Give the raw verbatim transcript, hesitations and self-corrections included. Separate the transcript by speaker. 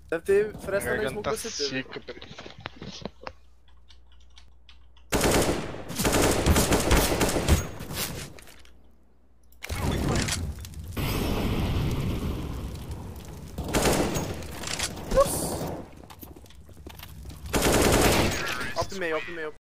Speaker 1: Deve ter fresta na
Speaker 2: Garganta
Speaker 1: smoke, com certeza.
Speaker 2: seca, peraí.
Speaker 1: Op meio, op meio, op